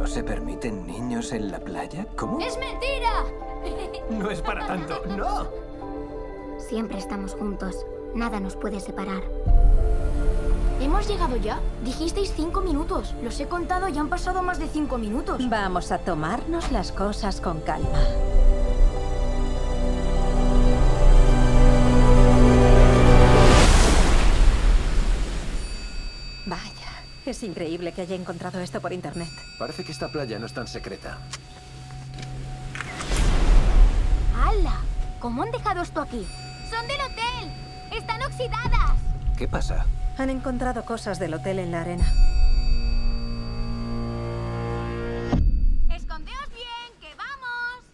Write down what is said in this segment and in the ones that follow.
¿No se permiten niños en la playa? ¿Cómo? ¡Es mentira! No es para tanto, ¡no! Siempre estamos juntos. Nada nos puede separar. ¿Hemos llegado ya? Dijisteis 5 minutos. Los he contado y han pasado más de 5 minutos. Vamos a tomarnos las cosas con calma. Vaya, es increíble que haya encontrado esto por internet. Parece que esta playa no es tan secreta. ¡Hala! ¿Cómo han dejado esto aquí? ¡Son del hotel! ¡Están oxidadas! ¿Qué pasa? Han encontrado cosas del hotel en la arena. ¡Escondeos bien, que vamos!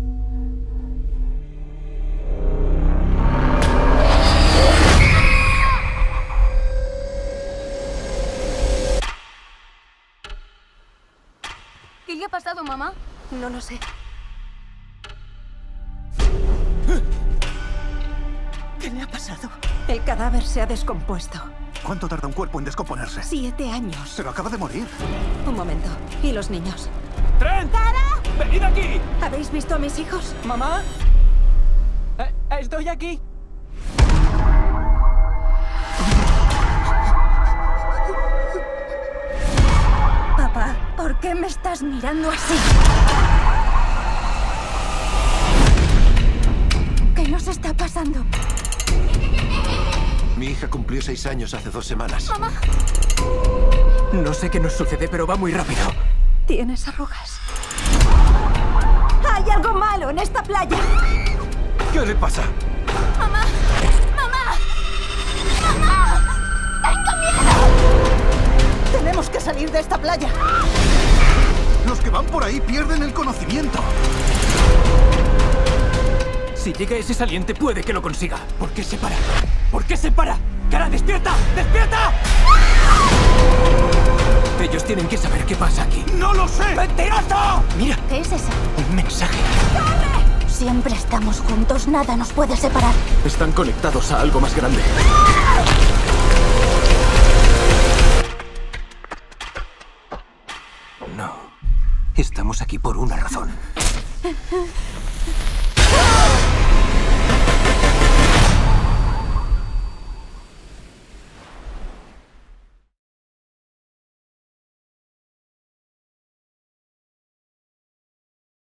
¿Qué le ha pasado, mamá? No lo sé. ¿Qué le ha pasado? El cadáver se ha descompuesto. ¿Cuánto tarda un cuerpo en descomponerse? 7 años. Pero acaba de morir. Un momento. ¿Y los niños? ¡Trent! ¡Venid aquí! ¿Habéis visto a mis hijos? ¿Mamá? Estoy aquí. Papá, ¿por qué me estás mirando así? ¿Qué nos está pasando? Mi hija cumplió 6 años hace 2 semanas. ¡Mamá! No sé qué nos sucede, pero va muy rápido. Tienes arrugas. Hay algo malo en esta playa. ¿Qué le pasa? ¡Mamá! ¡Mamá! ¡Mamá! ¡Tengo miedo! Tenemos que salir de esta playa. Los que van por ahí pierden el conocimiento. Si llega ese saliente, puede que lo consiga. ¿Por qué se para? ¿Por qué se para? ¡Cara, despierta! ¡Despierta! Ellos tienen que saber qué pasa aquí. ¡No lo sé! ¡Mentiroso! Mira, ¿Qué es eso? un mensaje. Siempre estamos juntos, nada nos puede separar. Están conectados a algo más grande. No. Estamos aquí por una razón.